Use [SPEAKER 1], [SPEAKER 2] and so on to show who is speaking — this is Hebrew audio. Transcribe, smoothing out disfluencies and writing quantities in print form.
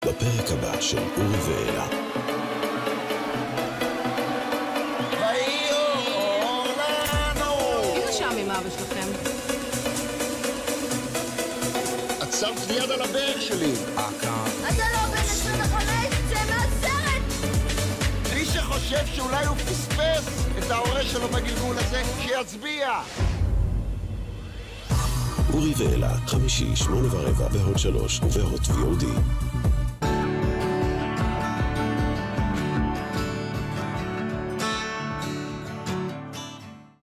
[SPEAKER 1] בפרק הבא של אורי ואלה.
[SPEAKER 2] איזה שם עם אבא שלכם?
[SPEAKER 3] עצרת יד על הבאר שלי.
[SPEAKER 4] אתה לא בן 25, צא מהסרט!
[SPEAKER 3] מי שחושב שאולי הוא פספס את ההורה שלו בגלגול הזה, שיצביע!
[SPEAKER 1] אורי ואלה, חמישי, 8:15 בהוט 3 ובהוט VOD.